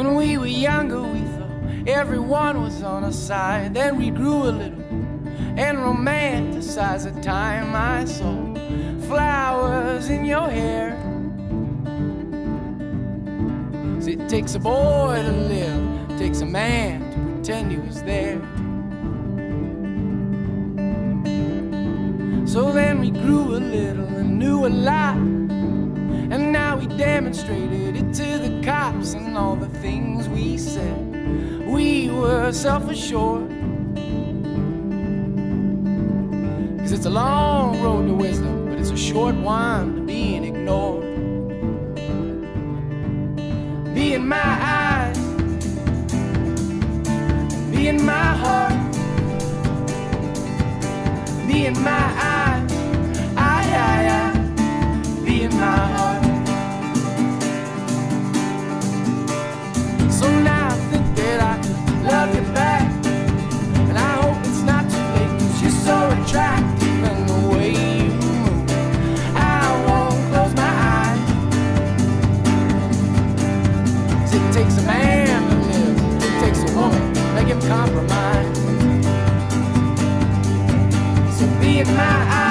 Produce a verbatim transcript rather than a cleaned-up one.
When we were younger, we thought everyone was on our side. Then we grew a little and romanticized the time I saw flowers in your hair. So it takes a boy to live, it takes a man to pretend he was there. So then we grew a little and knew a lot, and now we demonstrated it to the cops and all the things we said. We were self-assured, 'cause it's a long road to wisdom, but it's a short one to being ignored. Be in my eyes, be in my heart, be in my eyes, I, I, I, be in my heart. So now I think that I could love you back, and I hope it's not too late, 'cause you're so attractive and the way you move, I won't close my eyes. 'Cause it takes a man to live, it takes a woman to make him compromise. So be in my eyes.